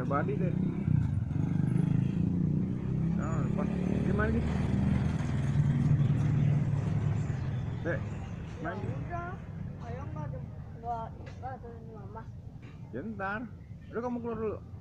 Abadi deh. Nah, depan. Gimana nih? Dek, main. Udah, ayo nggak ada ini mama. Ya ntar. Udah kamu keluar dulu.